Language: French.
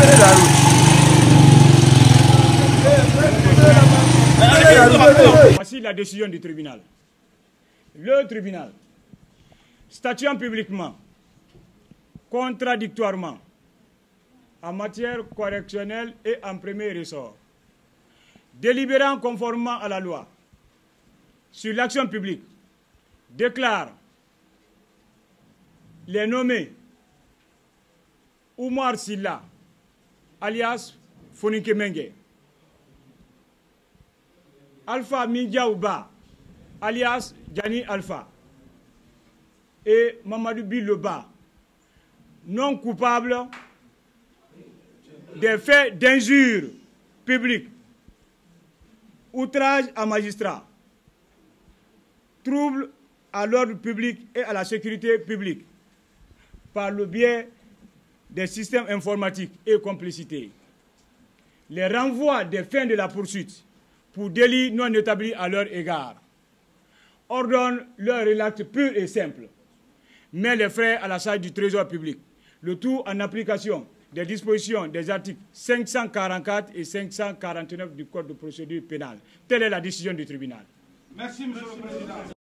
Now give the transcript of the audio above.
Voici la décision du tribunal. Le tribunal, statuant publiquement, contradictoirement, en matière correctionnelle et en premier ressort, délibérant conformément à la loi sur l'action publique, déclare les nommés Oumar Silla, alias Fonike Mengue, Alpha Mindiaouba, alias Djani Alpha, et Mamadou Biloba, non coupables des faits d'injure publique, outrage à magistrat, trouble à l'ordre public et à la sécurité publique, par le biais des systèmes informatiques et complicité. Les renvois des fins de la poursuite pour délits non établis à leur égard ordonne leur relax pur et simple, mais les frais à la charge du Trésor public, le tout en application des dispositions des articles 544 et 549 du Code de procédure pénale. Telle est la décision du tribunal. Merci, Monsieur le Président.